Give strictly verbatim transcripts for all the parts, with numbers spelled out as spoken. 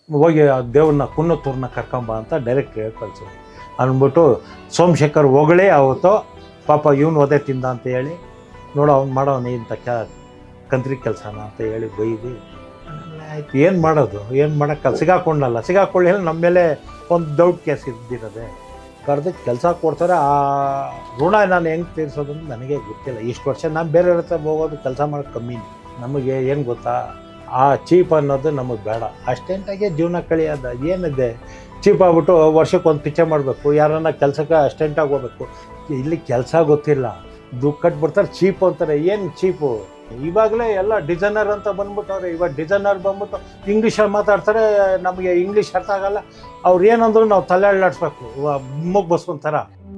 ಹೋಗಿ ಆ ದೇವ್ರನ್ನ ಕುನ್ನತ್ತೂರನ್ನ ಕರ್ಕೊಂಬ ಅಂತ ಡೈರೆಕ್ಟ್ ಹೇಳಿ ಕಳಿಸೋದು. ಅಂದ್ಬಿಟ್ಟು ಸೋಮಶೇಖರ್ ಹೊಗಳೇ ಅವತ್ತು ಪಾಪ ಇವನು ಒದೆ ತಿಂದ ಅಂತ ಹೇಳಿ ನೋಡು ಅವ್ನು ಮಾಡೋನು ಇಂಥ ಕ್ಯಾ ಕಂತ್ರಿ ಕೆಲಸನ ಅಂತ ಹೇಳಿ ಬೈದು ಆಯ್ತು. ಏನು ಮಾಡೋದು, ಏನು ಮಾಡೋಕ್ಕೆ ಸಿಗಾಕೊಂಡಲ್ಲ, ಸಿಗಾಕೊಳ್ಳಿ ಹೇಳಿ ನಮ್ಮ ಮೇಲೆ ಒಂದು ಡೌಟ್ ಕೇಸ್ ಇದ್ದಿರೋದೆ. ಕರೆದಕ್ಕೆ ಕೆಲಸ ಕೊಡ್ತಾರೆ. ಆ ಋಣ ನಾನು ಹೆಂಗೆ ತೀರಿಸೋದು ಅಂತ ನನಗೆ ಗೊತ್ತಿಲ್ಲ. ಇಷ್ಟು ವರ್ಷ ನಾನು ಬೇರೆ ಹತ್ರ ಹೋಗೋದು ಕೆಲಸ ಮಾಡೋದು ಕಮ್ಮಿನೇ. ನಮಗೆ ಏನು ಗೊತ್ತಾ, ಆ ಚೀಪ್ ಅನ್ನೋದು ನಮಗೆ ಬೇಡ. ಅಷ್ಟೆಂಟಾಗೆ ಜೀವನ ಕಳಿಯೋದು ಏನಿದೆ. ಚೀಪ್ ಆಗ್ಬಿಟ್ಟು ವರ್ಷಕ್ಕೆ ಒಂದು ಪಿಚ್ಚೆ ಮಾಡಬೇಕು, ಯಾರನ್ನ ಕೆಲಸಕ್ಕೆ ಅಷ್ಟೆಂಟಾಗಿ ಹೋಗ್ಬೇಕು. ಇಲ್ಲಿ ಕೆಲಸ ಗೊತ್ತಿಲ್ಲ, ದುಡ್ಡು ಕಟ್ಬಿಡ್ತಾರೆ, ಚೀಪು ಅಂತಾರೆ. ಏನು ಚೀಪು? ಇವಾಗಲೇ ಎಲ್ಲ ಡಿಸೈನರ್ ಅಂತ ಬಂದ್ಬಿಟ್ಟವ್ರೆ. ಇವಾಗ ಡಿಸೈನರ್ ಬಂದ್ಬಿಟ್ಟು ಇಂಗ್ಲೀಷಲ್ಲಿ ಮಾತಾಡ್ತಾರೆ, ನಮಗೆ ಇಂಗ್ಲೀಷ್ ಅರ್ಥ ಆಗಲ್ಲ. ಅವ್ರು ಏನಂದ್ರು ನಾವು ತಲೆ ಅಳ್ಳಾಡಿಸ್ಬೇಕು ಮೂಗ್ ಬಸ್ಕೊಂತಾರ.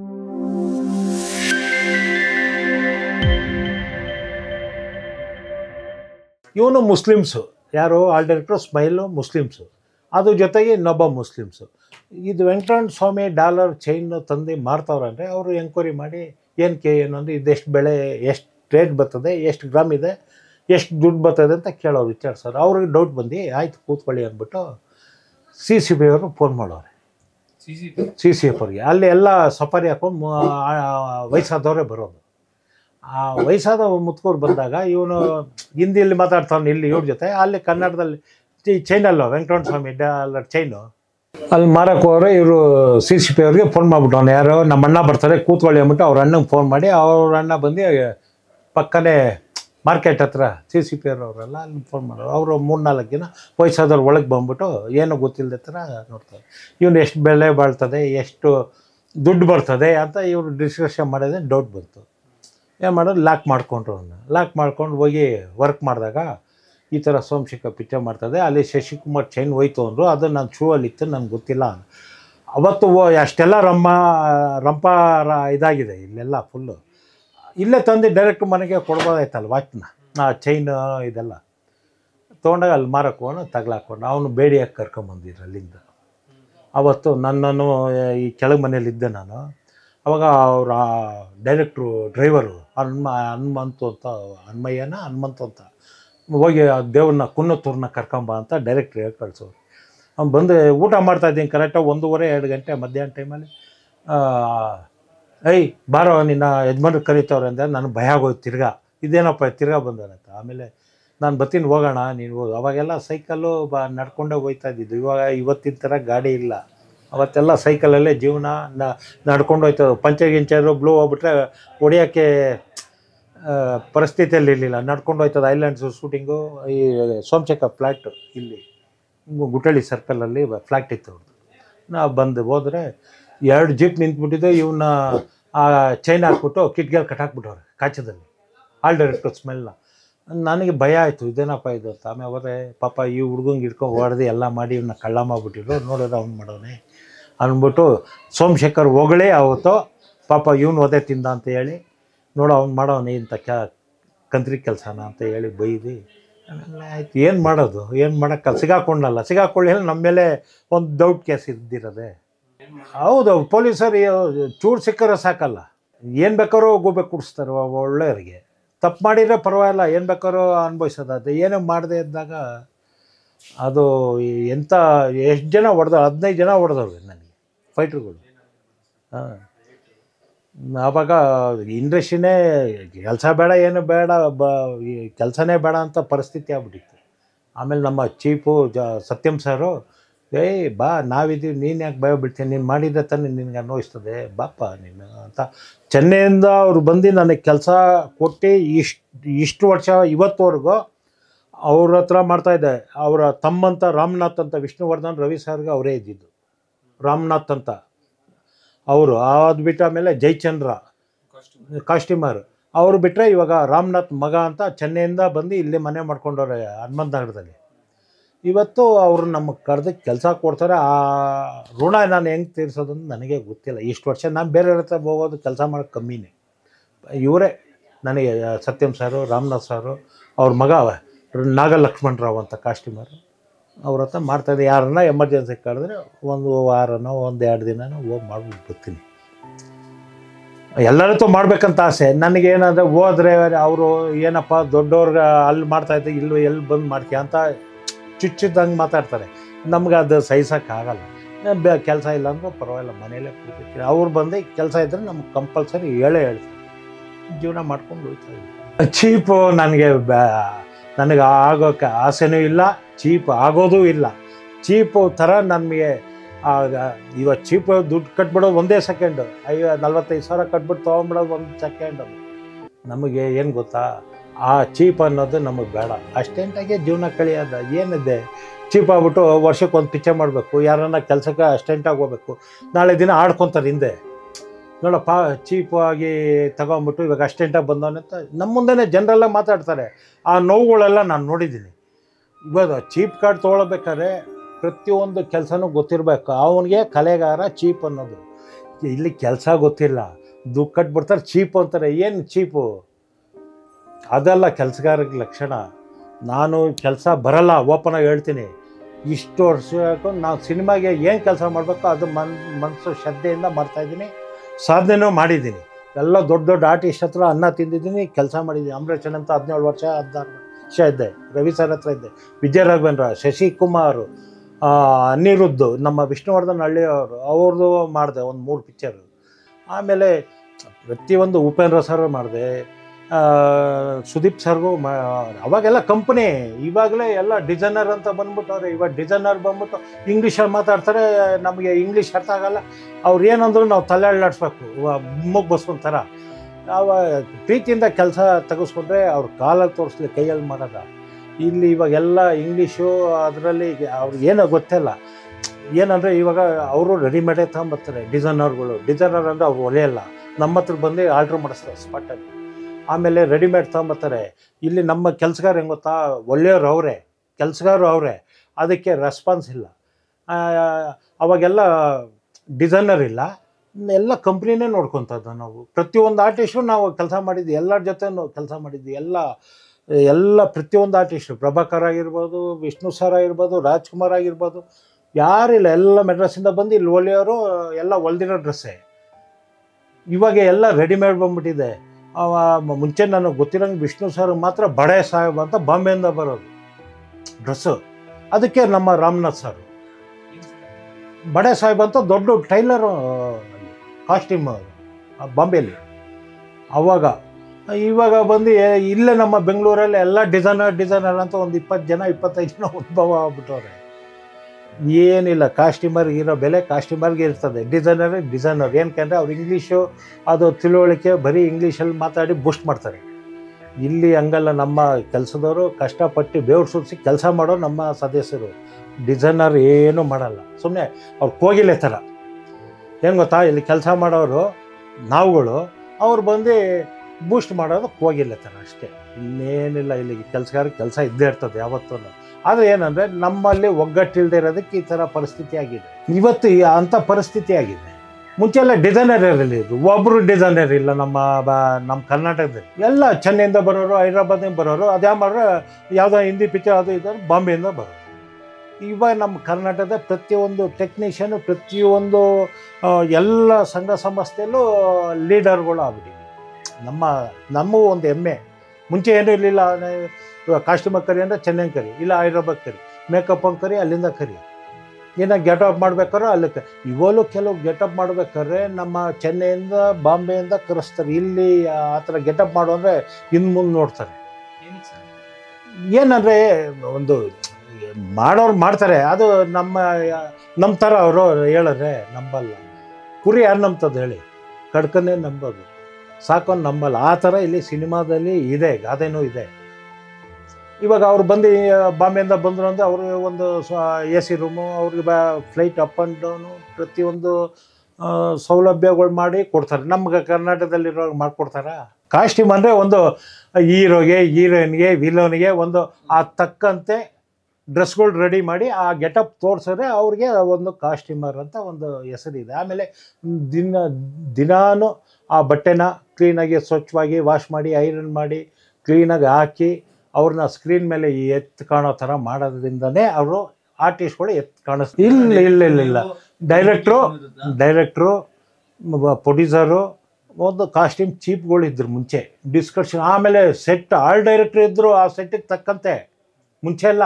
ಇವನು ಮುಸ್ಲಿಮ್ಸು, ಯಾರು ಆಲ್ ಡೈರೆಕ್ಟ್ರು ಸ್ಮೈಲು ಮುಸ್ಲಿಮ್ಸು, ಅದ್ರ ಜೊತೆಗೆ ಇನ್ನೊಬ್ಬ ಮುಸ್ಲಿಮ್ಸು. ಇದು ವೆಂಕಟರಮಣ ಸ್ವಾಮಿ ಡಾಲರ್ ಚೈನ್ ತಂದು ಮಾರ್ತಾವ್ರಂದರೆ ಅವರು ಎಂಕ್ವೈರಿ ಮಾಡಿ ಏನಕ್ಕೆ ಏನು ಅಂದರೆ ಇದೆಷ್ಟು ಬೆಳೆ, ಎಷ್ಟು ರೇಟ್ ಬರ್ತದೆ, ಎಷ್ಟು ಗ್ರಾಮ್ ಇದೆ, ಎಷ್ಟು ದುಡ್ಡು ಬರ್ತದೆ ಅಂತ ಕೇಳೋರು, ವಿಚಾರಿಸೋರು. ಅವ್ರಿಗೆ ಡೌಟ್ ಬಂದು ಆಯ್ತು ಕೂತ್ಕೊಳ್ಳಿ ಅಂದ್ಬಿಟ್ಟು ಸಿ ಸಿ ಬಿ ಅವರು ಫೋನ್ ಮಾಡೋರೆ. ಸಿ ಸಿ ಎಫ್ ಅವ್ರಿಗೆ ಅಲ್ಲಿ ಎಲ್ಲ ಸಫಾರಿ ಹಾಕೊಂಡು ವಯಸ್ಸಾದವರೇ ಬರೋದು. ಆ ವಯಸ್ಸಾದ ಮುತ್ಕೋರು ಬಂದಾಗ ಇವನು ಹಿಂದಿಯಲ್ಲಿ ಮಾತಾಡ್ತಾನೆ ಇಲ್ಲಿ ಇವ್ರ ಜೊತೆ, ಅಲ್ಲಿ ಕನ್ನಡದಲ್ಲಿ ಈ ಚೈನಲ್ಲ ವೆಂಕಟರಮಣ ಸ್ವಾಮಿ ಡಾಲರ್ ಚೈನು ಅಲ್ಲಿ ಮಾರಕ್ಕೆ ಹೋದ್ರೆ ಇವರು ಸಿ ಸಿ ಪಿ ಅವ್ರಿಗೆ ಫೋನ್ ಮಾಡಿಬಿಟ್ಟವನು, ಯಾರೋ ನಮ್ಮ ಅಣ್ಣ ಬರ್ತಾರೆ ಕೂತ್ಕೊಳ್ಳಿ ಅಂದ್ಬಿಟ್ಟು ಅವ್ರ ಅಣ್ಣಂಗೆ ಫೋನ್ ಮಾಡಿ ಅವ್ರ ಅಣ್ಣ ಬಂದು ಪಕ್ಕನೇ ಮಾರ್ಕೆಟ್ ಹತ್ರ ಸಿ ಸಿ ಪಿ ಅವರೆಲ್ಲ ಅಲ್ಲಿ ಫೋನ್ ಮಾಡೋರು. ಅವರು ಮೂರು ನಾಲ್ಕು ದಿನ ವಯಸ್ಸಾದವ್ರು ಒಳಗೆ ಬಂದ್ಬಿಟ್ಟು ಏನೋ ಗೊತ್ತಿಲ್ಲದೆ ಥರ ನೋಡ್ತಾರೆ. ಇವನು ಎಷ್ಟು ಬೆಲೆ ಬಾಳ್ತದೆ, ಎಷ್ಟು ದುಡ್ಡು ಬರ್ತದೆ ಅಂತ ಇವರು ಡಿಸ್ಕಷನ್ ಮಾಡೋದೇ ಡೌಟ್ ಬಂತು. ಏನು ಮಾಡೋದು, ಲಾಕ್ ಮಾಡ್ಕೊಂಡ್ರು. ಅವನ್ನ ಲಾಕ್ ಮಾಡ್ಕೊಂಡು ಹೋಗಿ ವರ್ಕ್ ಮಾಡಿದಾಗ ಈ ಥರ ಸೋಮಶೇಖರ್ ಪಿಕ್ಚರ್ ಮಾಡ್ತದೆ, ಅಲ್ಲಿ ಶಶಿಕುಮಾರ್ ಚೈನ್ ಹೋಯ್ತು ಅಂದರು. ಅದು ನನ್ನ ಶೂ ಅಲ್ಲಿತ್ತು, ನನಗೆ ಗೊತ್ತಿಲ್ಲ. ಅವತ್ತು ಅಷ್ಟೆಲ್ಲ ರಂಪ ರಂಪ ಇದಾಗಿದೆ ಇಲ್ಲೆಲ್ಲ ಫುಲ್ಲು. ಇಲ್ಲೇ ತಂದು ಡೈರೆಕ್ಟ್ ಮನೆಗೆ ಕೊಡ್ಬೋದಾಯ್ತಲ್ಲ ವಾಚ್ನ, ಆ ಚೈನ್ ಇದೆಲ್ಲ ತೊಗೊಂಡಾಗ ಅಲ್ಲಿ ಮಾರಕ್ಕೆ ಹೋಗೋಣ ತಗ್ಲಾಕೊಂಡು ಅವನು ಬೇಡಿಯಾಗಿ ಕರ್ಕೊಂಬಂದಿದ್ರು ಅಲ್ಲಿಂದ. ಅವತ್ತು ನನ್ನನ್ನು ಈ ಕೆಳಗೆ ಮನೇಲಿದ್ದೆ ನಾನು. ಅವಾಗ ಅವ್ರ ಡೈರೆಕ್ಟ್ರು ಡ್ರೈವರು ಹನುಮ ಹನುಮಂತು ಅಂತ ಹನುಮಯ್ಯನ ಹನುಮಂತು ಅಂತ ಹೋಗಿ ಆ ದೇವ್ರನ್ನ ಕುನ್ನತ್ತೂರನ್ನ ಕರ್ಕೊಂಬ ಅಂತ ಡೈರೆಕ್ಟ್ರ್ ಹೇಳಿ ಕಳಿಸೋರು. ಅವ್ನು ಬಂದು ಊಟ ಮಾಡ್ತಾಯಿದ್ದೀನಿ ಕರೆಕ್ಟಾಗಿ ಒಂದೂವರೆ ಎರಡು ಗಂಟೆ ಮಧ್ಯಾಹ್ನ ಟೈಮಲ್ಲಿ. ಐ ಬಾರೋ ನಿನ್ನ ಯಜಮಾನ್ರು ಕರೀತವ್ರೆ ಅಂದರೆ ನನಗೆ ಭಯ ಆಗೋಯ್ತು. ತಿರ್ಗಾ ಇದೇನಪ್ಪ ತಿರ್ಗಾ ಬಂದನಂತ. ಆಮೇಲೆ ನಾನು ಬರ್ತೀನಿ ಹೋಗೋಣ ನೀನು. ಅವಾಗೆಲ್ಲ ಸೈಕಲ್ಲು ಬ ನಡ್ಕೊಂಡೇ ಹೋಗ್ತಾ ಇದ್ದಿದ್ದು. ಇವಾಗ ಇವತ್ತಿನ ಥರ ಗಾಡಿ ಇಲ್ಲ. ಅವತ್ತೆಲ್ಲ ಸೈಕಲಲ್ಲೇ ಜೀವನ, ನಡ್ಕೊಂಡು ಹೋಯ್ತದೆ. ಪಂಚರ್ ಗಿಂಚರು ಬ್ಲೂ ಹೋಗ್ಬಿಟ್ರೆ ಹೊಡಿಯೋಕ್ಕೆ ಪರಿಸ್ಥಿತಿಯಲ್ಲಿ ಇರಲಿಲ್ಲ, ನಡ್ಕೊಂಡು ಹೋಯ್ತದೆ. ಐಲ್ಯಾಂಡ್ಸು ಶೂಟಿಂಗು ಈ ಸೋಮಶೇಖರ್ ಫ್ಲ್ಯಾಟು ಇಲ್ಲಿ ಗುಟ್ಟಳ್ಳಿ ಸರ್ಕಲಲ್ಲಿ ಫ್ಲ್ಯಾಟ್ ಇತ್ತು ಅವ್ರದ್ದು. ನಾವು ಬಂದು ಹೋದರೆ ಎರಡು ಜೀಪ್ ನಿಂತ್ಬಿಟ್ಟಿದ್ದು. ಇವನ್ನ ಆ ಚೈನ್ ಹಾಕ್ಬಿಟ್ಟು ಕಿಟ್ಗೆಲ್ಲಿ ಕಟ್ಟಾಕ್ಬಿಟ್ಟವ್ರೆ ಕಾಚದಲ್ಲಿ, ಆಲ್ ಡೈರೆಕ್ಟರ್ ಸ್ಮೆಲ್ನ. ನನಗೆ ಭಯ ಆಯಿತು, ಇದೇನಪ್ಪ ಇದು ಅಂತ. ಆಮೇಲೆ ಹೋದರೆ ಪಾಪ ಈ ಹುಡ್ಗಂಗೆ ಹಿಡ್ಕೊಂಡು ಹೊಡೆದು ಎಲ್ಲ ಮಾಡಿ ಇವನ್ನ ಕಳ್ಳ ಮಾಡಿಬಿಟ್ಟಿದ್ರು. ನೋಡಿದ್ರೆ ಅವ್ನು ಮಾಡೋನೆ ಅಂದ್ಬಿಟ್ಟು ಸೋಮಶೇಖರ್ ಹೊಗಳೇ ಅವತ್ತು ಪಾಪ ಇವನು ಒದೆ ತಿಂದ ಅಂತ ಹೇಳಿ ನೋಡು ಅವ್ನು ಮಾಡೋನು ಇಂಥ ಕ್ಯಾ ಕಂತ್ರಿ ಕೆಲಸನ ಅಂತ ಹೇಳಿ ಬೈದು ಆಯ್ತು. ಏನು ಮಾಡೋದು, ಏನು ಮಾಡೋಕ್ಕೆ ಸಿಗಾಕೊಂಡಲ್ಲ, ಸಿಗಾಕೊಳ್ಳಿ ಹೇಳಿ ನಮ್ಮ ಮೇಲೆ ಒಂದು ಡೌಟ್ ಕೇಸ್ ಇದ್ದಿರೋದೆ. ಹೌದು, ಪೊಲೀಸರು ಚೂರು ಸಿಕ್ಕರೆ ಸಾಕಲ್ಲ, ಏನು ಬೇಕಾದ್ರೂ ಗೋಬೆ ಕುಡಿಸ್ತಾರೆ ಒಳ್ಳೆಯವರಿಗೆ. ತಪ್ಪು ಮಾಡಿದರೆ ಪರವಾಗಿಲ್ಲ, ಏನು ಬೇಕಾದ್ರೂ ಅನುಭವಿಸೋದು. ಏನೋ ಮಾಡದೆ ಇದ್ದಾಗ ಅದು ಎಂಥ ಎಷ್ಟು ಜನ ಹೊಡೆದ, ಹದಿನೈದು ಜನ ಹೊಡೆದವ್ರೆ ನನಗೆ ಫೈಟ್ರುಗಳು. ಹಾಂ, ಆವಾಗ ಇಂಡಸ್ಟ್ರಿನೇ ಕೆಲಸ ಬೇಡ, ಏನು ಬೇಡ, ಬ ಕೆಲಸನೇ ಬೇಡ ಅಂತ ಪರಿಸ್ಥಿತಿ ಆಗ್ಬಿಟ್ಟಿತ್ತು. ಆಮೇಲೆ ನಮ್ಮ ಚೀಫು ಜ ಸತ್ಯಂ ಸರು, ಏಯ್ ಬಾ ನಾವಿದ್ದೀವಿ, ನೀನು ಯಾಕೆ ಭಯ ಬಿಡ್ತೀನಿ, ನೀನು ಮಾಡಿದ್ದೆ ತಾನೇ ನಿನಗೆ ಅನ್ವಯಿಸ್ತದೆ, ಬಾಪ ನೀನು ಅಂತ ಚೆನ್ನೈಯಿಂದ ಅವ್ರು ಬಂದು ನನಗೆ ಕೆಲಸ ಕೊಟ್ಟು ಇಷ್ಟು ಇಷ್ಟು ವರ್ಷ ಇವತ್ತುವರೆಗೂ ಅವ್ರ ಹತ್ರ ಮಾಡ್ತಾಯಿದ್ದೆ. ಅವರ ತಮ್ಮಂತ ರಾಮನಾಥ್ ಅಂತ, ವಿಷ್ಣುವರ್ಧನ್ ರವಿ ಸರ್ಗೆ ಅವರೇ ಇದ್ದಿದ್ದು ರಾಮನಾಥ್ ಅಂತ ಅವರು. ಅದು ಬಿಟ್ಟು ಆಮೇಲೆ ಜಯಚಂದ್ರ ಕಾಸ್ಟ್ಯೂಮರ್ ಅವರು ಬಿಟ್ಟರೆ ಇವಾಗ ರಾಮನಾಥ್ ಮಗ ಅಂತ ಚೆನ್ನೈಯಿಂದ ಬಂದು ಇಲ್ಲಿ ಮನೆ ಮಾಡ್ಕೊಂಡವ್ರೆ ಹನುಮಂತ ನಗರದಲ್ಲಿ. ಇವತ್ತು ಅವರು ನಮಗೆ ಕರೆದಕ್ಕೆ ಕೆಲಸ ಕೊಡ್ತಾರೆ. ಆ ಋಣ ನಾನು ಹೆಂಗೆ ತೀರಿಸೋದು ಅಂತ ನನಗೆ ಗೊತ್ತಿಲ್ಲ. ಇಷ್ಟು ವರ್ಷ ನಾನು ಬೇರೆ ಹತ್ರ ಹೋಗೋದು ಕೆಲಸ ಮಾಡೋದು ಕಮ್ಮಿನೇ. ಇವರೇ ನನಗೆ ಸತ್ಯಂ ಸಾರು, ರಾಮನಾಥ್ ಸಾರು, ಅವ್ರ ಮಗ ನಾಗಲಕ್ಷ್ಮಣರಾವ್ ಅಂತ ಕಾಸ್ಟ್ಯೂಮರು, ಅವ್ರ ಹತ್ರ ಮಾಡ್ತಾಯಿದ್ದೆ. ಯಾರನ್ನ ಎಮರ್ಜೆನ್ಸಿ ಕರೆದ್ರೆ ಒಂದು ವಾರನೋ ಒಂದು ಎರಡು ದಿನನೋ ಹೋಗಿ ಮಾಡ್ಬಿಟ್ಟು ಬರ್ತೀನಿ. ಎಲ್ಲರ ಹತ್ರ ಮಾಡ್ಬೇಕಂತ ಆಸೆ ನನಗೇನಂದರೆ, ಹೋದರೆ ಅವರು ಏನಪ್ಪ ದೊಡ್ಡವ್ರಿಗೆ ಅಲ್ಲಿ ಮಾಡ್ತಾಯಿದ್ದೆ, ಇಲ್ಲಿ ಎಲ್ಲಿ ಬಂದು ಮಾಡ್ತೀಯ ಅಂತ ಚುಚ್ಚಿದ್ದಂಗೆ ಮಾತಾಡ್ತಾರೆ. ನಮ್ಗೆ ಅದು ಸಹಿಸೋಕ್ಕಾಗಲ್ಲ. ಬೆ ಕೆಲಸ ಇಲ್ಲ ಅಂದರೂ ಪರವಾಗಿಲ್ಲ, ಮನೇಲೇ ಕೂತಿರ್ತೀವಿ. ಅವ್ರು ಬಂದು ಕೆಲಸ ಇದ್ದರೆ ನಮ್ಗೆ ಕಂಪಲ್ಸರಿ ಹೇಳೇ ಹೇಳ್ತಾರೆ. ಜೀವನ ಮಾಡ್ಕೊಂಡು ಹೋಗ್ತಾ ಇದ್ದೀವಿ. ಚೀಪು ನನಗೆ ಬ್ಯಾ ನನಗೆ ಆಗೋಕ್ಕೆ ಆಸೆನೂ ಇಲ್ಲ, ಚೀಪ್ ಆಗೋದೂ ಇಲ್ಲ. ಚೀಪು ಥರ ನಮಗೆ ಆಗ ಇವತ್ತು ಚೀಪು ದುಡ್ಡು ಕಟ್ಬಿಡೋದು ಒಂದೇ ಸೆಕೆಂಡು, ಐವ ನಲ್ವತ್ತೈದು ಸಾವಿರ ಕಟ್ಬಿಟ್ಟು ತೊಗೊಂಬಿಡೋದು ಒಂದು ಸೆಕೆಂಡು. ನಮಗೆ ಏನು ಗೊತ್ತಾ, ಆ ಚೀಪ್ ಅನ್ನೋದು ನಮಗೆ ಬೇಡ. ಅಷ್ಟೆಂಟಾಗೆ ಜೀವನ ಕಳಿಯೋದು ಏನಿದೆ. ಚೀಪ್ ಆಗ್ಬಿಟ್ಟು ವರ್ಷಕ್ಕೆ ಒಂದು ಪಿಕ್ಚರ್ ಮಾಡಬೇಕು, ಯಾರನ್ನ ಕೆಲಸಕ್ಕೆ ಅಷ್ಟೆಂಟಾಗಿ ಹೋಗ್ಬೇಕು, ನಾಳೆ ದಿನ ಆಡ್ಕೊತಾರೆ ಹಿಂದೆ. ನೋಡಪ್ಪ ಚೀಪಾಗಿ ತಗೊಂಬಿಟ್ಟು ಇವಾಗ ಅಷ್ಟೆಂಟಾಗಿ ಬಂದವನೆ ಅಂತ ನಮ್ಮ ಮುಂದೆನೇ ಜನರೆಲ್ಲ ಮಾತಾಡ್ತಾರೆ. ಆ ನೋವುಗಳೆಲ್ಲ ನಾನು ನೋಡಿದ್ದೀನಿ. ಇವಾಗ ಚೀಪ್ ಕಾರ್ಡ್ ತೊಗೊಳ್ಬೇಕಾದ್ರೆ ಪ್ರತಿಯೊಂದು ಕೆಲಸನೂ ಗೊತ್ತಿರಬೇಕು. ಅವನಿಗೆ ಕಲೆಗಾರ ಚೀಪ್ ಅನ್ನೋದು. ಇಲ್ಲಿ ಕೆಲಸ ಗೊತ್ತಿಲ್ಲ, ದುಡ್ಡು ಕಟ್ಬಿಡ್ತಾರೆ ಚೀಪು ಅಂತಾರೆ. ಏನು ಚೀಪು? ಅದೆಲ್ಲ ಕೆಲಸಗಾರರಿಗೆ ಲಕ್ಷಣ. ನಾನು ಕೆಲಸ ಬರಲ್ಲ, ಓಪನಾಗಿ ಹೇಳ್ತೀನಿ. ಇಷ್ಟು ವರ್ಷ ನಾವು ಸಿನಿಮಾಗೆ ಏನು ಕೆಲಸ ಮಾಡಬೇಕು ಅದು ಮನ್ ಮನಸ್ಸು ಶ್ರದ್ಧೆಯಿಂದ ಮಾಡ್ತಾಯಿದ್ದೀನಿ, ಸಾಧನೆನೂ ಮಾಡಿದ್ದೀನಿ. ಎಲ್ಲ ದೊಡ್ಡ ದೊಡ್ಡ ಆರ್ಟಿಸ್ಟ್ ಹತ್ರ ಅನ್ನ ತಿಂದಿದ್ದೀನಿ, ಕೆಲಸ ಮಾಡಿದ್ದೀನಿ. ಅಂಬರೀಷ್ ಅಂತ ಹದಿನೇಳು ವರ್ಷ ಹದಿನಾರು ವರ್ಷ ಇದ್ದೆ, ರವಿ ಸರ್ ಹತ್ರ ಇದ್ದೆ, ವಿಜಯ ರಾಘವೇಂದ್ರ, ಶಶಿಕುಮಾರ್, ಅನಿರುದ್ಧ್, ನಮ್ಮ ವಿಷ್ಣುವರ್ಧನ್ ಹಳ್ಳಿಯವರು, ಅವ್ರದ್ದು ಮಾಡಿದೆ ಒಂದು ಮೂರು ಪಿಕ್ಚರು. ಆಮೇಲೆ ಪ್ರತಿಯೊಂದು ಉಪೇಂದ್ರ ಸರ್ ಮಾಡಿದೆ, ಸುದೀಪ್ ಸರ್ಗೂ ಮಾ ಅವಾಗೆಲ್ಲ ಕಂಪ್ನಿ. ಇವಾಗಲೇ ಎಲ್ಲ ಡಿಸೈನರ್ ಅಂತ ಬಂದ್ಬಿಟ್ಟವ್ರೆ. ಇವಾಗ ಡಿಸೈನರ್ ಬಂದ್ಬಿಟ್ಟು ಇಂಗ್ಲೀಷಲ್ಲಿ ಮಾತಾಡ್ತಾರೆ, ನಮಗೆ ಇಂಗ್ಲೀಷ್ ಅರ್ಥ ಆಗಲ್ಲ. ಅವ್ರು ಏನಂದ್ರು ನಾವು ತಲೆ ಅಳ್ಳಾಡಿಸ್ಬೇಕು, ಮುಗ್ ಬಸ್ಕೊಂಡ್ ಥರ. ಅವ ಪ್ರೀತಿಯಿಂದ ಕೆಲಸ ತೆಗೆಸ್ಕೊಂಡ್ರೆ ಅವ್ರು ಕಾಲಲ್ಲಿ ತೋರಿಸ್ಲಿ, ಕೈಯಲ್ಲಿ ಮಾಡೋದ. ಇಲ್ಲಿ ಇವಾಗೆಲ್ಲ ಇಂಗ್ಲೀಷು ಅದರಲ್ಲಿ ಅವ್ರಿಗೆ ಏನೋ ಗೊತ್ತಿಲ್ಲ. ಏನಂದರೆ ಇವಾಗ ಅವರು ರೆಡಿಮೇಡೇ ತಗೊಂಬರ್ತಾರೆ ಡಿಸೈನರ್ಗಳು. ಡಿಸೈನರ್ ಅಂದರೆ ಅವ್ರು ಒಲೆಯಲ್ಲ, ನಮ್ಮ ಹತ್ರ ಬಂದು ಆರ್ಡ್ರ್ ಮಾಡಿಸ್ತಾರೆ ಸ್ಪಾಟಲ್ಲಿ. ಆಮೇಲೆ ರೆಡಿಮೇಡ್ ತಗೊಂಬರ್ತಾರೆ. ಇಲ್ಲಿ ನಮ್ಮ ಕೆಲಸಗಾರ ಹೆಂಗೆ ಗೊತ್ತಾ, ಒಳ್ಳೆಯವ್ರು ಅವರೇ, ಕೆಲಸಗಾರರು ಅವರೇ, ಅದಕ್ಕೆ ರೆಸ್ಪಾನ್ಸ್ ಇಲ್ಲ. ಅವಾಗೆಲ್ಲ ಡಿಸೈನರ್ ಇಲ್ಲ, ಎಲ್ಲ ಕಂಪ್ನಿನೇ ನೋಡ್ಕೊತದ್ದು. ನಾವು ಪ್ರತಿಯೊಂದು ಆರ್ಟಿಸ್ಟು ನಾವು ಕೆಲಸ ಮಾಡಿದ್ವಿ, ಎಲ್ಲರ ಜೊತೆನೂ ಕೆಲಸ ಮಾಡಿದ್ವಿ. ಎಲ್ಲ ಎಲ್ಲ ಪ್ರತಿಯೊಂದು ಆರ್ಟಿಸ್ಟು, ಪ್ರಭಾಕರ್ ಆಗಿರ್ಬೋದು, ವಿಷ್ಣು ಸರ್ ಆಗಿರ್ಬೋದು, ರಾಜ್ಕುಮಾರ್ ಆಗಿರ್ಬೋದು, ಯಾರಿಲ್ಲ, ಎಲ್ಲ ಮೆಡ್ರಾಸಿಂದ ಬಂದು ಇಲ್ಲಿ ಒಲೆಯವರು, ಎಲ್ಲ ಹೊಲ್ದಿರೋ ಡ್ರೆಸ್ಸೇ. ಇವಾಗ ಎಲ್ಲ ರೆಡಿಮೇಡ್ ಬಂದ್ಬಿಟ್ಟಿದೆ. ಮುಂಚೆ ನನಗೆ ಗೊತ್ತಿರೋಂಗೆ ವಿಷ್ಣು ಸರ್ ಮಾತ್ರ ಬಡೆ ಸಾಹೇಬ್ ಅಂತ ಬಾಂಬೆಯಿಂದ ಬರೋದು ಡ್ರೆಸ್ಸು. ಅದಕ್ಕೆ ನಮ್ಮ ರಾಮನಾಥ್ ಸರ್ ಬಡೆ ಸಾಹೇಬ್ ಅಂತ ದೊಡ್ಡ ಟೈಲರು ಕಾಸ್ಟ್ಯೂಮ್ ಬಾಂಬೆಯಲ್ಲಿ. ಅವಾಗ ಇವಾಗ ಬಂದು ಇಲ್ಲೇ ನಮ್ಮ ಬೆಂಗಳೂರಲ್ಲಿ ಎಲ್ಲ ಡಿಸೈನರ್ ಡಿಸೈನರ್ ಅಂತ ಒಂದು ಇಪ್ಪತ್ತು ಜನ ಇಪ್ಪತ್ತೈದು ಜನ ಉದ್ಭವ ಆಗ್ಬಿಟ್ಟವ್ರೆ. ಏನಿಲ್ಲ, ಕಾಸ್ಟ್ಯೂಮರ್ಗೆ ಇರೋ ಬೆಲೆ ಕಾಸ್ಟ್ಯೂಮರ್ಗೆ ಇರ್ತದೆ, ಡಿಸೈನರ್ ಡಿಸೈನರ್. ಏನಕ್ಕೆ ಅವ್ರು ಇಂಗ್ಲೀಷು ಅದು ತಿಳುವಳಿಕೆ ಬರೀ ಇಂಗ್ಲೀಷಲ್ಲಿ ಮಾತಾಡಿ ಬೂಸ್ಟ್ ಮಾಡ್ತಾರೆ. ಇಲ್ಲಿ ಹಂಗಲ್ಲ, ನಮ್ಮ ಕೆಲಸದವರು ಕಷ್ಟಪಟ್ಟು ಬೇವ್ರು ಸುರಿಸಿ ಕೆಲಸ ಮಾಡೋ ನಮ್ಮ ಸದಸ್ಯರು. ಡಿಸೈನರ್ ಏನೂ ಮಾಡಲ್ಲ, ಸುಮ್ಮನೆ ಅವ್ರು ಕೋಗಿಲೆ ಥರ. ಏನು ಗೊತ್ತಾ, ಇಲ್ಲಿ ಕೆಲಸ ಮಾಡೋರು ನಾವುಗಳು, ಅವ್ರು ಬಂದು ಬೂಸ್ಟ್ ಮಾಡೋದು ಕೋಗಿಲೆ ಥರ ಅಷ್ಟೇ, ಇನ್ನೇನಿಲ್ಲ. ಇಲ್ಲಿ ಕೆಲಸಗಾರ ಕೆಲಸ ಇದ್ದೇ ಇರ್ತದೆ ಯಾವತ್ತೂ. ಆದರೆ ಏನಂದರೆ ನಮ್ಮಲ್ಲಿ ಒಗ್ಗಟ್ಟಿಲ್ಲದೆ ಇರೋದಕ್ಕೆ ಈ ಥರ ಪರಿಸ್ಥಿತಿ ಆಗಿದೆ. ಇವತ್ತು ಅಂಥ ಪರಿಸ್ಥಿತಿ ಆಗಿದೆ. ಮುಂಚೆ ಎಲ್ಲ ಡಿಸೈನರ್ ಇರಲಿದ್ದು, ಒಬ್ಬರು ಡಿಸೈನರ್ ಇಲ್ಲ ನಮ್ಮ ಬ ನಮ್ಮ ಕರ್ನಾಟಕದಲ್ಲಿ. ಎಲ್ಲ ಚೆನ್ನೈಯಿಂದ ಬರೋರು, ಹೈದ್ರಾಬಾದಿಂದ ಬರೋರು, ಅದೇ ಮಾಡ್ರೆ ಯಾವುದೋ ಹಿಂದಿ ಪಿಕ್ಚರ್ ಅದು ಇದ್ದಾರೆ ಬಾಂಬೆಯಿಂದ ಬರೋರು. ಇವಾಗ ನಮ್ಮ ಕರ್ನಾಟಕದ ಪ್ರತಿಯೊಂದು ಟೆಕ್ನಿಷಿಯನು, ಪ್ರತಿಯೊಂದು ಎಲ್ಲ ಸಂಘ ಸಂಸ್ಥೆಯಲ್ಲೂ ಲೀಡರ್ಗಳು ಆಗ್ಬಿಟ್ಟಿದೆ. ನಮ್ಮ ನಮ್ಮೂ ಒಂದು ಹೆಮ್ಮೆ. ಮುಂಚೆ ಏನೂ ಇರಲಿಲ್ಲ. ಕಾಸ್ಟ್ಯೂಮ್ ಕರಿ ಅಂದರೆ ಚೆನ್ನೈ ಕರಿ, ಇಲ್ಲ ಹೈದ್ರಾಬಾದ್ ಕರಿ, ಮೇಕಪ್ ಒಂದು ಕರಿ ಅಲ್ಲಿಂದ ಕರಿ, ಏನೋ ಗೆಟಪ್ ಮಾಡ್ಬೇಕಾದ್ರೆ ಅಲ್ಲಿ ಕ ಇವಾಗಲೂ ಕೆಲವು ಗೆಟಪ್ ಮಾಡ್ಬೇಕಾದ್ರೆ ನಮ್ಮ ಚೆನ್ನೈಯಿಂದ ಬಾಂಬೆಯಿಂದ ಕರೆಸ್ತಾರೆ. ಇಲ್ಲಿ ಆ ಥರ ಗೆಟಪ್ ಮಾಡು ಅಂದರೆ ಇನ್ನು ಮುಂದೆ ನೋಡ್ತಾರೆ. ಏನಂದರೆ ಒಂದು ಮಾಡೋರು ಮಾಡ್ತಾರೆ, ಅದು ನಮ್ಮ ನಮ್ಮ ಥರ ಅವರು ಹೇಳಿದ್ರೆ ನಂಬಲ್ಲ. ಕುರಿ ಯಾರು ನಂಬ್ತದೆ ಹೇಳಿ? ಕಡ್ಕನ್ನೇ ನಂಬೋದು, ಸಾಕೊಂಡು ನಂಬಲ್ಲ. ಆ ಥರ ಇಲ್ಲಿ ಸಿನಿಮಾದಲ್ಲಿ ಇದೆ, ಗಾದೆನೂ ಇದೆ. ಇವಾಗ ಅವ್ರು ಬಂದು ಬಾಂಬೆಯಿಂದ ಬಂದರು ಅಂದರೆ ಅವರು ಒಂದು ಎ ಸಿ ರೂಮು, ಅವ್ರಿಗೆ ಬ ಫ್ಲೈಟ್ ಅಪ್ ಆ್ಯಂಡ್ ಡೌನು ಪ್ರತಿಯೊಂದು ಸೌಲಭ್ಯಗಳು ಮಾಡಿ ಕೊಡ್ತಾರೆ. ನಮ್ಗೆ ಕರ್ನಾಟಕದಲ್ಲಿರೋ ಮಾಡಿಕೊಡ್ತಾರ? ಕಾಸ್ಟ್ಯೂಮ್ ಅಂದರೆ ಒಂದು ಹೀರೋಗೆ, ಹೀರೋಯಿನ್ಗೆ, ವಿಲನ್ಗೆ ಒಂದು ಆ ತಕ್ಕಂತೆ ಡ್ರೆಸ್ಗಳು ರೆಡಿ ಮಾಡಿ ಆ ಗೆಟಪ್ ತೋರಿಸಿದ್ರೆ ಅವ್ರಿಗೆ ಒಂದು ಕಾಸ್ಟ್ಯೂಮರ್ ಅಂತ ಒಂದು ಹೆಸರಿದೆ. ಆಮೇಲೆ ದಿನ ದಿನಾನು ಆ ಬಟ್ಟೆನ ಕ್ಲೀನಾಗಿ ಸ್ವಚ್ಛವಾಗಿ ವಾಶ್ ಮಾಡಿ ಐರನ್ ಮಾಡಿ ಕ್ಲೀನಾಗಿ ಹಾಕಿ ಅವ್ರನ್ನ ಸ್ಕ್ರೀನ್ ಮೇಲೆ ಎತ್ತು ಕಾಣೋ ಥರ ಮಾಡೋದ್ರಿಂದನೇ ಅವರು ಆರ್ಟಿಸ್ಟ್ಗಳು ಎತ್ತು ಕಾಣಿಸ್ತಾರೆ. ಇಲ್ಲ ಇಲ್ಲ ಇಲ್ಲ ಇಲ್ಲ ಡೈರೆಕ್ಟ್ರು ಡೈರೆಕ್ಟ್ರು ಪ್ರೊಡ್ಯೂಸರು ಒಂದು ಕಾಸ್ಟ್ಯೂಮ್ ಚೀಪ್ಗಳು ಇದ್ರು ಮುಂಚೆ, ಡಿಸ್ಕಷನ್. ಆಮೇಲೆ ಸೆಟ್ ಆಲ್ ಡೈರೆಕ್ಟ್ರ್ ಇದ್ದರು, ಆ ಸೆಟ್ಟಿಗೆ ತಕ್ಕಂತೆ ಮುಂಚೆ ಎಲ್ಲ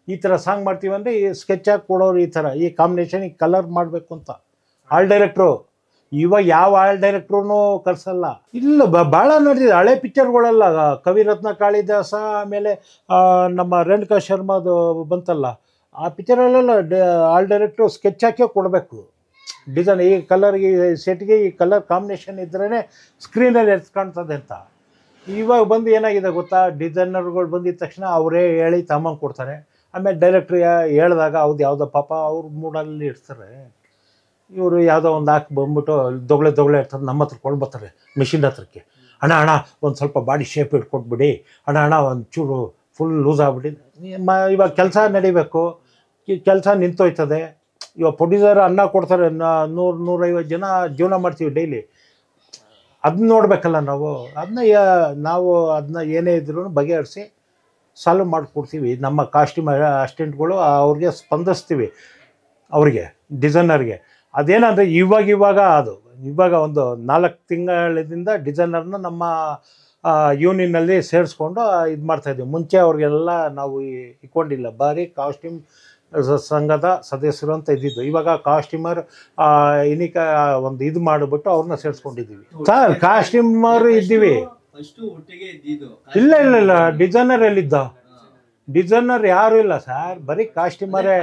ಈ ಥರ ಸಾಂಗ್ ಮಾಡ್ತೀವಿ ಅಂದರೆ ಈ ಸ್ಕೆಚ್ ಹಾಕಿ ಕೊಡೋರು ಈ ಥರ ಈ ಕಾಂಬಿನೇಷನ್ ಈ ಕಲರ್ ಮಾಡಬೇಕು ಅಂತ ಆಲ್ ಡೈರೆಕ್ಟ್ರು. ಇವಾಗ ಯಾವ ಆಲ್ ಡೈರೆಕ್ಟ್ರೂ ಕರ್ಸಲ್ಲ. ಇಲ್ಲ ಭಾಳ ನಡೆದಿದೆ ಹಳೆ ಪಿಕ್ಚರ್ಗಳೆಲ್ಲ. ಕವಿರತ್ನ ಕಾಳಿದಾಸ, ಆಮೇಲೆ ನಮ್ಮ ರೇಣುಕಾ ಶರ್ಮಾದು ಬಂತಲ್ಲ ಆ ಪಿಕ್ಚರಲ್ಲೆಲ್ಲ ಡ ಆಲ್ ಡೈರೆಕ್ಟ್ರು ಸ್ಕೆಚ್ ಹಾಕೇ ಕೊಡಬೇಕು ಡಿಸೈನ್. ಈ ಕಲರ್ಗೆ ಈ ಸೆಟ್ಗೆ ಈ ಕಲರ್ ಕಾಂಬಿನೇಷನ್ ಇದ್ರೇ ಸ್ಕ್ರೀನಲ್ಲಿ ಎದ್ದು ಕಾಣ್ತದೆ ಅಂತ. ಇವಾಗ ಬಂದು ಏನಾಗಿದೆ ಗೊತ್ತಾ, ಡಿಸೈನರ್ಗಳು ಬಂದಿದ್ದ ತಕ್ಷಣ ಅವರೇ ಹೇಳಿ ತಗೊಂಬಂದು ಕೊಡ್ತಾರೆ. ಆಮೇಲೆ ಡೈರೆಕ್ಟ್ರ್ ಹೇಳಿದಾಗ ಹೌದು ಯಾವುದೋ ಪಾಪ ಅವ್ರ ಮೂಡಲ್ಲಿ ಇರ್ತಾರೆ. ಇವರು ಯಾವುದೋ ಒಂದು ಹಾಕಿ ಬಂದ್ಬಿಟ್ಟು ದೊಗಳೆ ದೊಗಳೆ ಇರ್ತಾರೆ, ನಮ್ಮ ಹತ್ರ ಕೊಂಡು ಮಿಷಿನ್ ಹತ್ರಕ್ಕೆ. ಅಣ್ಣ ಅಣ್ಣ ಒಂದು ಸ್ವಲ್ಪ ಬಾಡಿ ಶೇಪ್ ಇಟ್ಕೊಟ್ಬಿಡಿ, ಅಣ್ಣ ಅಣ್ಣ ಒಂದು ಚೂರು ಫುಲ್ ಲೂಸ್ ಆಗ್ಬಿಟ್ಟು ಮ ಇವಾಗ ಕೆಲಸ ನಡಿಬೇಕು, ಕೆಲಸ ನಿಂತೋಯ್ತದೆ. ಇವಾಗ ಪ್ರೊಡ್ಯೂಸರ್ ಅನ್ನ ಕೊಡ್ತಾರೆ, ನೂರು ನೂರೈವತ್ತು ಜನ ಜೀವನ ಮಾಡ್ತೀವಿ ಡೈಲಿ. ಅದನ್ನ ನೋಡಬೇಕಲ್ಲ ನಾವು. ಅದನ್ನ ನಾವು ಅದನ್ನ ಏನೇ ಇದ್ರೂ ಬಗೆಹರಿಸಿ ಸಾಲ್ವ್ ಮಾಡಿಕೊಡ್ತೀವಿ. ನಮ್ಮ ಕಾಸ್ಟ್ಯೂಮ್ ಅಸಿಸ್ಟೆಂಟ್ಗಳು ಅವ್ರಿಗೆ ಸ್ಪಂದಿಸ್ತೀವಿ, ಅವ್ರಿಗೆ ಡಿಸೈನರ್ಗೆ. ಅದೇನಂದರೆ ಇವಾಗ ಇವಾಗ ಅದು ಇವಾಗ ಒಂದು ನಾಲ್ಕು ತಿಂಗಳಿಂದ ಡಿಸೈನರ್ನ ನಮ್ಮ ಯೂನಿಯನ್ನಲ್ಲಿ ಸೇರಿಸ್ಕೊಂಡು ಇದು ಮಾಡ್ತಾಯಿದ್ದೀವಿ. ಮುಂಚೆ ಅವ್ರಿಗೆಲ್ಲ ನಾವು ಇಟ್ಕೊಂಡಿಲ್ಲ, ಬರೀ ಕಾಸ್ಟ್ಯೂಮ್ ಸಂಘದ ಸದಸ್ಯರು ಅಂತ ಇದ್ದಿದ್ದು. ಇವಾಗ ಕಾಸ್ಟ್ಯೂಮರ್ ಇನಿಕ ಒಂದು ಇದು ಮಾಡಿಬಿಟ್ಟು ಅವ್ರನ್ನ ಸೇರಿಸ್ಕೊಂಡಿದ್ದೀವಿ ಸರ್. ಕಾಸ್ಟ್ಯೂಮರ್ ಇದ್ದೀವಿ. ಇಲ್ಲ ಇಲ್ಲ ಇಲ್ಲ ಡಿಸೈನರ್ ಎಲ್ಲಿದ್ದ? ಡಿಸೈನರ್ ಯಾರು ಇಲ್ಲ ಸರ್, ಬರೀ ಕಾಸ್ಟ್ಯೂಮರೇ.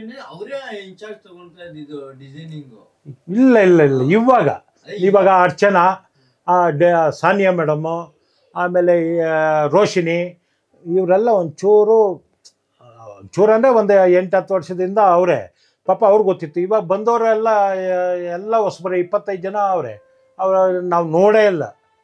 ಇಲ್ಲ ಇಲ್ಲ ಇಲ್ಲ ಇವಾಗ ಇವಾಗ ಅರ್ಚನಾ, ಸಾನಿಯಾ ಮೇಡಮು, ಆಮೇಲೆ ರೋಶಿನಿ, ಇವರೆಲ್ಲ ಒಂಚೂರು ಒಂಚೂರು ಅಂದರೆ ಒಂದು ಎಂಟು ಹತ್ತು ವರ್ಷದಿಂದ ಅವರೇ ಪಾಪ ಅವ್ರಿಗೆ ಗೊತ್ತಿತ್ತು. ಇವಾಗ ಬಂದವರೆಲ್ಲ ಎಲ್ಲ ಹೊಸಬರೇ, ಇಪ್ಪತ್ತೈದು ಜನ ಅವರೇ. ಅವ್ರ ನಾವು ನೋಡೇ ಇಲ್ಲ.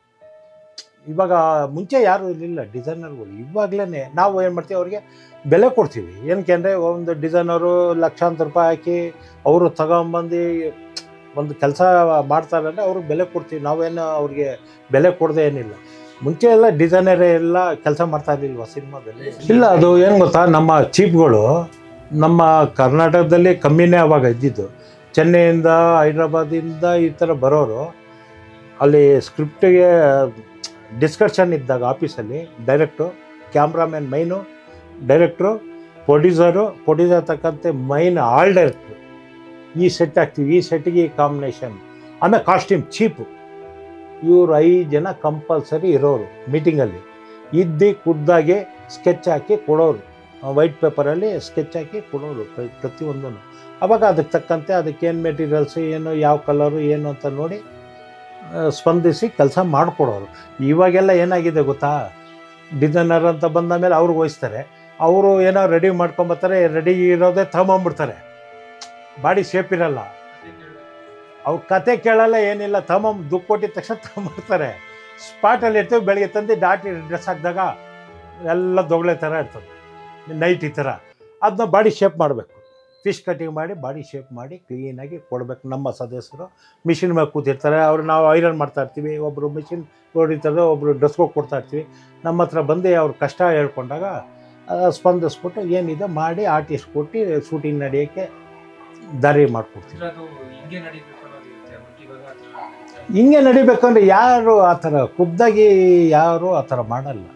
ಇವಾಗ ಮುಂಚೆ ಯಾರೂ ಇರಲಿಲ್ಲ ಡಿಸೈನರ್ಗಳು. ಇವಾಗಲೇ ನಾವು ಏನು ಮಾಡ್ತೀವಿ, ಅವ್ರಿಗೆ ಬೆಲೆ ಕೊಡ್ತೀವಿ. ಏನಕ್ಕೆ ಅಂದರೆ ಒಂದು ಡಿಸೈನರು ಲಕ್ಷಾಂತರ ರೂಪಾಯಿ ಹಾಕಿ ಅವರು ತಗೊಂಬಂದು ಒಂದು ಕೆಲಸ ಮಾಡ್ತಾರೆ ಅಂದರೆ ಅವ್ರಿಗೆ ಬೆಲೆ ಕೊಡ್ತೀವಿ. ನಾವೇನು ಅವ್ರಿಗೆ ಬೆಲೆ ಕೊಡದೆ ಏನಿಲ್ಲ. ಮುಂಚೆ ಎಲ್ಲ ಡಿಸೈನರೇ ಎಲ್ಲ ಕೆಲಸ ಮಾಡ್ತಾ ಇರಲಿಲ್ವ ಸಿನಿಮಾದಲ್ಲಿ? ಇಲ್ಲ, ಅದು ಏನು ಗೊತ್ತಾ, ನಮ್ಮ ಚೀಫ್ಗಳು ನಮ್ಮ ಕರ್ನಾಟಕದಲ್ಲಿ ಕಮ್ಮಿನೇ ಅವಾಗ ಇದ್ದಿದ್ದು. ಚೆನ್ನೈಯಿಂದ ಹೈದ್ರಾಬಾದಿಂದ ಈ ಥರ ಬರೋರು ಅಲ್ಲಿ ಸ್ಕ್ರಿಪ್ಟಿಗೆ ಡಿಸ್ಕಷನ್ ಇದ್ದಾಗ ಆಫೀಸಲ್ಲಿ director, cameraman main, director, producer, producer ತಕ್ಕಂತೆ ಮೈನ್ ಆಲ್ ಡೈರೆಕ್ಟ್ರು. ಈ ಸೆಟ್ ಹಾಕ್ತೀವಿ, ಈ ಸೆಟ್ಟಿಗೆ ಈ ಕಾಂಬಿನೇಷನ್, ಆಮೇಲೆ ಕಾಸ್ಟ್ಯೂಮ್ ಚೀಪು. ಇವರು ಐದು ಜನ ಕಂಪಲ್ಸರಿ ಇರೋರು ಮೀಟಿಂಗಲ್ಲಿ. ಇದ್ದು ಖುದ್ದಾಗೆ ಸ್ಕೆಚ್ ಹಾಕಿ ಕೊಡೋರು, ವೈಟ್ ಪೇಪರಲ್ಲಿ ಸ್ಕೆಚ್ ಹಾಕಿ ಕೊಡೋರು ಪ್ರತಿಯೊಂದೂ. ಆವಾಗ ಅದಕ್ಕೆ ತಕ್ಕಂತೆ ಅದಕ್ಕೇನು ಮೆಟೀರಿಯಲ್ಸು, ಏನು ಯಾವ ಕಲರು ಏನು ಅಂತ ನೋಡಿ ಸ್ಪಂದಿಸಿ ಕೆಲಸ ಮಾಡಿಕೊಡೋರು. ಇವಾಗೆಲ್ಲ ಏನಾಗಿದೆ ಗೊತ್ತಾ, ಡಿಸೈನರ್ ಅಂತ ಬಂದ ಮೇಲೆ ಅವ್ರಿಗೆ ವಹಿಸ್ತಾರೆ. ಅವರು ಏನೋ ರೆಡಿ ಮಾಡ್ಕೊಂಬರ್ತಾರೆ, ರೆಡಿ ಇರೋದೇ ತಗೊಂಬಂದ್ಬಿಡ್ತಾರೆ. ಬಾಡಿ ಶೇಪ್ ಇರಲ್ಲ, ಅವ್ರ ಕತೆ ಕೇಳಲ್ಲ, ಏನಿಲ್ಲ. ತಗೊಂಬ ದುಡ್ಡು ಕೊಟ್ಟಿದ ತಕ್ಷಣ ತಗೊಂಬರ್ತಾರೆ. ಸ್ಪಾಟಲ್ಲಿ ಇರ್ತೀವಿ, ಬೆಳಗ್ಗೆ ತಂದು ಡಾಟಿ ಡ್ರೆಸ್ ಹಾಕಿದಾಗ ಎಲ್ಲ ದೊಗಳೆ ಥರ ಇರ್ತದೆ, ನೈಟ್ ಈ ಥರ. ಅದನ್ನ ಬಾಡಿ ಶೇಪ್ ಮಾಡಬೇಕು, ಫಿಶ್ ಕಟಿಂಗ್ ಮಾಡಿ ಬಾಡಿ ಶೇಪ್ ಮಾಡಿ ಕ್ಲೀನಾಗಿ ಕೊಡಬೇಕು. ನಮ್ಮ ಸದಸ್ಯರು ಮಿಷಿನ್ ಮೇಲೆ ಕೂತಿರ್ತಾರೆ, ಅವ್ರು ನಾವು ಐರನ್ ಮಾಡ್ತಾಯಿರ್ತೀವಿ. ಒಬ್ಬರು ಮಿಷಿನ್ ಹೊಡಿತಾರೆ, ಒಬ್ಬರು ಡ್ರೆಸ್ಗಳು ಕೊಡ್ತಾಯಿರ್ತೀವಿ. ನಮ್ಮ ಹತ್ರ ಬಂದು ಅವ್ರ ಕಷ್ಟ ಹೇಳ್ಕೊಂಡಾಗ ಸ್ಪಂದಿಸ್ಬಿಟ್ಟು ಏನಿದೆ ಮಾಡಿ ಆರ್ಟಿಸ್ಟ್ ಕೊಟ್ಟು ಶೂಟಿಂಗ್ ನಡೆಯೋಕ್ಕೆ ದಾರಿ ಮಾಡಿಕೊಡ್ತೀವಿ. ಹಿಂಗೆ ನಡಿಬೇಕಂದ್ರೆ ಯಾರು ಆ ಥರ ಖುದ್ದಾಗಿ ಯಾರು ಆ ಥರ ಮಾಡಲ್ಲ.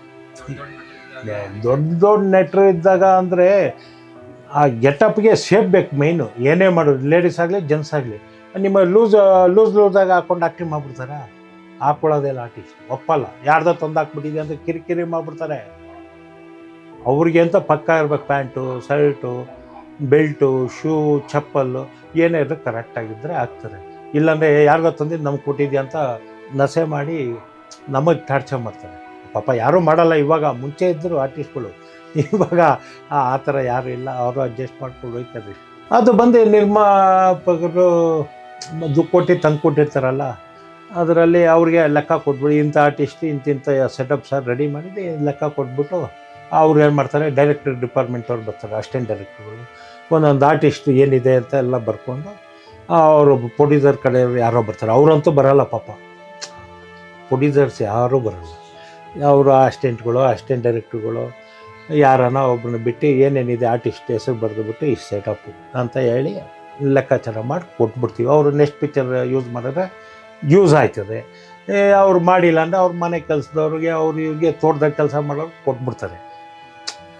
ದೊಡ್ಡ ದೊಡ್ಡ ನೆಟ್ರು ಇದ್ದಾಗ ಅಂದರೆ ಆ ಗೆಟಪ್ಗೆ ಶೇಪ್ ಬೇಕು ಮೈನು. ಏನೇ ಮಾಡೋದು, ಲೇಡೀಸ್ ಆಗಲಿ ಜೆಂಟ್ಸ್ ಆಗಲಿ. ನಿಮ್ಮ ಲೂಸ್ ಲೂಸ್ ಲೂಸಾಗಿ ಹಾಕ್ಕೊಂಡು ಆಕ್ಟಿಂಗ್ ಮಾಡಿಬಿಡ್ತಾರೆ. ಹಾಕ್ಕೊಳ್ಳೋದಿಲ್ಲ ಆರ್ಟಿಸ್ಟ್, ಒಪ್ಪಲ್ಲ. ಯಾರ್ದೋ ತಂದು ಹಾಕ್ಬಿಟ್ಟಿದೆ ಅಂತ ಕಿರಿಕಿರಿ ಮಾಡಿಬಿಡ್ತಾರೆ. ಅವ್ರಿಗೆ ಅಂತ ಪಕ್ಕ ಇರ್ಬೇಕು, pant, shirt, belt, shoe, chappal ಏನೇ ಇದ್ರೆ ಕರೆಕ್ಟಾಗಿದ್ದರೆ ಹಾಕ್ತಾರೆ. ಇಲ್ಲಾಂದರೆ ಯಾರಿಗೋ ತಂದಿದ್ದು ನಮ್ಗೆ ಕೊಟ್ಟಿದ್ಯಾ ಅಂತ ನಸೆ ಮಾಡಿ ನಮಗೆ ಟಾರ್ಚರ್ ಮಾಡ್ತಾರೆ. ಪಾಪ ಯಾರೂ ಮಾಡಲ್ಲ ಇವಾಗ. ಮುಂಚೆ ಇದ್ದರು ಆರ್ಟಿಸ್ಟ್ಗಳು, ಇವಾಗ ಆ ಥರ ಯಾರು ಇಲ್ಲ. ಅವರು ಅಡ್ಜಸ್ಟ್ ಮಾಡ್ಕೊಂಡು ಹೋಗ್ತಾರೆ. ಅದು ಬಂದು ನಿರ್ಮಾಪಕರು ದುಡ್ಡು ಕೊಟ್ಟು ತಂದು ಕೊಟ್ಟಿರ್ತಾರಲ್ಲ, ಅದರಲ್ಲಿ ಅವ್ರಿಗೆ ಲೆಕ್ಕ ಕೊಟ್ಬಿಡಿ, ಇಂಥ ಆರ್ಟಿಸ್ಟ್ ಇಂತಿಂಥ ಸೆಟಪ್ ಸರ್ ರೆಡಿ ಮಾಡಿದ್ದು ಲೆಕ್ಕ ಕೊಟ್ಬಿಟ್ಟು ಅವ್ರು ಏನು ಮಾಡ್ತಾರೆ, ಡೈರೆಕ್ಟರ್ ಡಿಪಾರ್ಟ್ಮೆಂಟವ್ರು ಬರ್ತಾರೆ, ಅಸಿಸ್ಟೆಂಟ್ ಡೈರೆಕ್ಟರ್ಗಳು. ಒಂದೊಂದು ಆರ್ಟಿಸ್ಟ್ ಏನಿದೆ ಅಂತ ಎಲ್ಲ ಬರ್ಕೊಂಡು ಅವರು ಪ್ರೊಡ್ಯೂಸರ್ ಕಡೆಯವರು ಯಾರೋ ಬರ್ತಾರೆ. ಅವರಂತೂ ಬರೋಲ್ಲ ಪಾಪ, ಪ್ರೊಡ್ಯೂಸರ್ಸ್ ಯಾರೂ ಬರೋಲ್ಲ. ಅವರು ಅಸಿಸ್ಟೆಂಟ್ಗಳು, ಅಸಿಸ್ಟೆಂಟ್ ಡೈರೆಕ್ಟ್ರುಗಳು ಯಾರನ್ನ ಒಬ್ಬರನ್ನ ಬಿಟ್ಟು ಏನೇನಿದೆ ಆರ್ಟಿಸ್ಟ್ ಹೆಸರು ಬರೆದುಬಿಟ್ಟು ಇಷ್ಟು ಸೆಟಪ್ಪು ಅಂತ ಹೇಳಿ ಲೆಕ್ಕಾಚಾರ ಮಾಡಿ ಕೊಟ್ಬಿಡ್ತೀವಿ. ಅವರು ನೆಕ್ಸ್ಟ್ ಪಿಕ್ಚರ್ ಯೂಸ್ ಮಾಡಿದ್ರೆ ಯೂಸ್ ಆಯ್ತದೆ. ಅವ್ರು ಮಾಡಿಲ್ಲ ಅಂದರೆ ಅವ್ರ ಮನೆ ಕೆಲಸದವ್ರಿಗೆ ಅವ್ರು ಇವ್ರಿಗೆ ತೋಟದಾಗ ಕೆಲಸ ಮಾಡೋರು ಕೊಟ್ಬಿಡ್ತಾರೆ.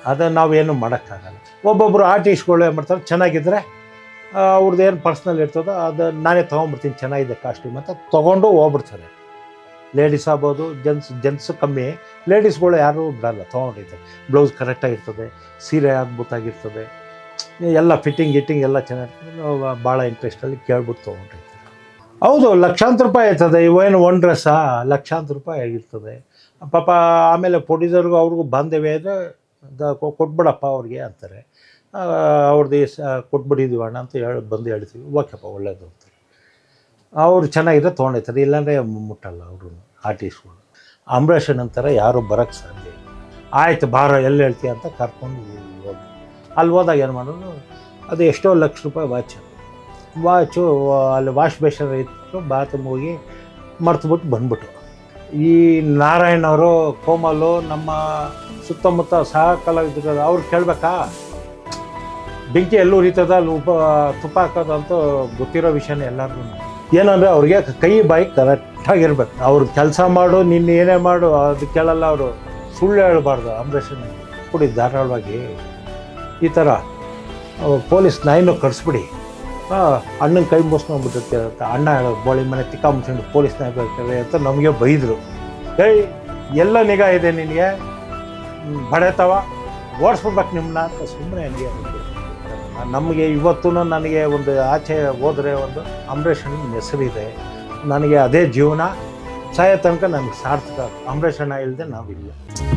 ಅದನ್ನು ನಾವೇನು ಮಾಡೋಕ್ಕಾಗಲ್ಲ. ಒಬ್ಬೊಬ್ಬರು ಆರ್ಟಿಸ್ಟ್ಗಳು ಏನು ಮಾಡ್ತಾರೆ, ಚೆನ್ನಾಗಿದ್ದರೆ ಅವ್ರದ್ದು ಏನು ಪರ್ಸ್ನಲ್ ಇರ್ತದೋ ಅದು ನಾನೇ ತೊಗೊಂಡ್ಬಿಡ್ತೀನಿ, ಚೆನ್ನಾಗಿದೆ ಕಾಸ್ಟ್ಯೂಮ್ ಅಂತ ತೊಗೊಂಡು ಹೋಗ್ಬಿಡ್ತಾರೆ. ಲೇಡೀಸ್ ಆಗ್ಬೋದು, ಜೆಂಟ್ಸ್ ಜೆಂಟ್ಸು ಕಮ್ಮಿ, ಲೇಡೀಸ್ಗಳು ಯಾರೂ ಬಿಡಲ್ಲ, ತೊಗೊಂಡಿರ್ತಾರೆ. ಬ್ಲೌಸ್ ಕರೆಕ್ಟಾಗಿರ್ತದೆ, ಸೀರೆ ಅದ್ಭುತಾಗಿರ್ತದೆ, ಎಲ್ಲ ಫಿಟ್ಟಿಂಗ್ ಗಿಟ್ಟಿಂಗ್ ಎಲ್ಲ ಚೆನ್ನಾಗಿರ್ತದೆ. ನಾವು ಭಾಳ ಇಂಟ್ರೆಸ್ಟಲ್ಲಿ ಕೇಳ್ಬಿಟ್ಟು ತೊಗೊಂಡಿರ್ತಾರೆ. ಹೌದು, ಲಕ್ಷಾಂತರ ರೂಪಾಯಿ ಆಯ್ತದೆ. ಇವೇನು ಒನ್ ಡ್ರೆಸ್ಸಾ, ಲಕ್ಷಾಂತರ ರೂಪಾಯಿ ಆಗಿರ್ತದೆ ಪಾಪ. ಆಮೇಲೆ ಪ್ರೊಡ್ಯೂಸರ್ಗೂ ಅವ್ರಿಗೂ ಬಾಂಧವ್ಯ ಇದೆ, ಕೊಟ್ಬಿಡಪ್ಪ ಅವ್ರಿಗೆ ಅಂತಾರೆ. ಅವ್ರದ್ದು ಸ ಕೊಟ್ಬಿಟ್ಟಿದ್ದೀವಿ ಅಣ್ಣ ಅಂತ ಹೇಳಿ ಬಂದು ಹೇಳ್ತೀವಿ, ಓಕೆಪ್ಪ ಒಳ್ಳೇದು ಅಂತಾರೆ. ಅವರು ಚೆನ್ನಾಗಿದ್ರೆ ತೊಗೊಂಡಿರ್ತಾರೆ, ಇಲ್ಲಾಂದರೆ ಮುಟ್ಟಲ್ಲ ಅವರು ಆರ್ಟಿಸ್ಟ್ಗಳು. ಅಂಬರೀಷನ್ ಅಂತಾರೆ ಯಾರು ಬರೋಕ್ಕೆ ಸಾಧ್ಯ ಇಲ್ಲ. ಆಯ್ತು ಬಾರೋ ಎಲ್ಲಿ ಹೇಳ್ತೀಯ ಅಂತ ಕರ್ಕೊಂಡು ಹೋಗಿ ಅಲ್ಲಿ ಹೋದಾಗ ಏನು ಮಾಡೋದು, ಅದು ಎಷ್ಟೋ ಲಕ್ಷ ರೂಪಾಯಿ ವಾಚು ವಾಚು ಅಲ್ಲಿ ವಾಶ್ ಬೇಷನ್ ಇತ್ತು, ಬಾತ್ರೂಮ್ ಹೋಗಿ ಮರ್ತುಬಿಟ್ಟು ಬಂದ್ಬಿಟ್ಟು. ಈ ನಾರಾಯಣವರು, ಕೋಮಲು, ನಮ್ಮ ಸುತ್ತಮುತ್ತ ಸಹ ಕಲಾವಿದರು ಅವ್ರು ಕೇಳಬೇಕಾ, ಬೆಂಕಿ ಎಲ್ಲೂ ಉರಿತದ ಅಲ್ಲಿ ಉಪ ತುಪ್ಪ ಹಾಕೋದಂತೂ ಗೊತ್ತಿರೋ ವಿಷಯನೇ ಎಲ್ಲರಿಗೂ. ಏನಂದರೆ ಅವ್ರಿಗೆ ಕೈ ಬಾಯಿ ಕರೆಕ್ಟಾಗಿರ್ಬೇಕು. ಅವ್ರ ಕೆಲಸ ಮಾಡು, ನಿನ್ನ ಏನೇ ಮಾಡು ಅದು ಕೇಳಲ್ಲ ಅವರು. ಸುಳ್ಳು ಹೇಳಬಾರ್ದು. ಅಂಬರೀಷನ್ ಕೊಡಿ ಧಾರಾಳವಾಗಿ ಈ ಥರ ಪೊಲೀಸ್ ನಾಯಿನೂ ಕಳಿಸ್ಬಿಡಿ, ಅಣ್ಣನ ಕೈ ಮುಸ್ಕೊಂಡ್ಬಿಟ್ಟಿರ್ತೀರ ಅಂತ ಅಣ್ಣ ಹೇಳೋದು, ಬೋಳಿ ಮನೆ ತಿಕ್ಕ ಮುಚ್ಕೊಂಡು ಪೊಲೀಸ್ ನಾಯಿ ಬರ್ತಾರೆ ಅಂತ ನಮಗೆ ಬೈದರು. ಏಯ್ ಎಲ್ಲ ನಿಗಾ ಇದೆ ನಿನಗೆ, ಬಡೇತವ ಓಡಿಸ್ಬಿಡ್ಬೇಕು ನಿಮ್ಮನ್ನ ಅಂತ ಸುಮ್ಮನೆ ಹಂಗೆ. ನಮಗೆ ಇವತ್ತೂ ನನಗೆ ಒಂದು ಆಚೆ ಹೋದರೆ ಒಂದು ಅಂಬರೀಷನ್ ಹೆಸರಿದೆ, ನನಗೆ ಅದೇ ಜೀವನ, ಸಾಯೋ ತನಕ ನನಗೆ ಸಾರ್ಥಕ. ಅಂಬರೀಷಣ್ಣ ಇಲ್ಲದೆ ನಾವಿಲ್ಲ.